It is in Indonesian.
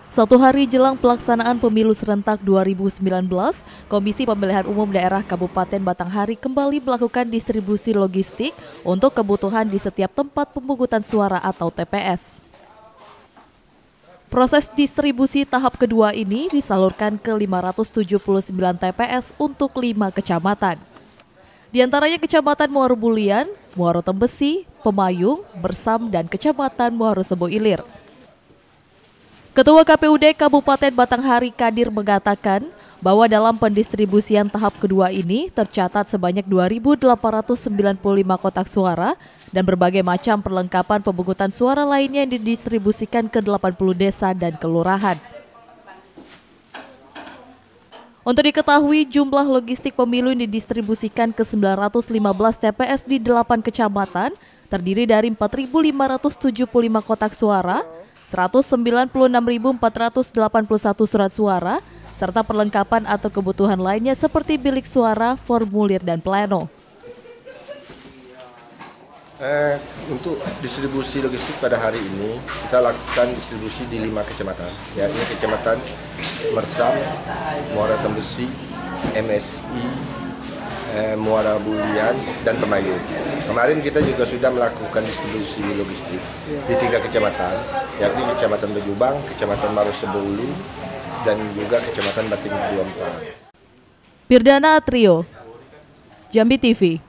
Satu hari jelang pelaksanaan pemilu serentak 2019, Komisi Pemilihan Umum Daerah Kabupaten Batanghari kembali melakukan distribusi logistik untuk kebutuhan di setiap tempat pemungutan suara atau TPS. Proses distribusi tahap kedua ini disalurkan ke 579 TPS untuk 5 kecamatan. Di antaranya Kecamatan Muaro Bulian, Muaro Tembesi, Pemayung, Bersam, dan Kecamatan Muaro Sebo Ilir. Ketua KPUD Kabupaten Batanghari Kadir mengatakan bahwa dalam pendistribusian tahap kedua ini tercatat sebanyak 2.895 kotak suara dan berbagai macam perlengkapan pemungutan suara lainnya yang didistribusikan ke 80 desa dan kelurahan. Untuk diketahui, jumlah logistik pemilu yang didistribusikan ke 915 TPS di 8 kecamatan terdiri dari 4.575 kotak suara, 196.481 surat suara, serta perlengkapan atau kebutuhan lainnya seperti bilik suara, formulir, dan pleno. Untuk distribusi logistik pada hari ini, kita lakukan distribusi di 5 kecamatan, yakni Kecamatan Mersam, Muara Tembesi, MSI, Muara Bulian, dan Pemayung. Kemarin kita juga sudah melakukan distribusi logistik di 3 kecamatan, yakni Kecamatan Bejubang, Kecamatan Muaro Sebo Ilir, dan juga Kecamatan Batin 24. Pirdana Atrio, Jambi TV.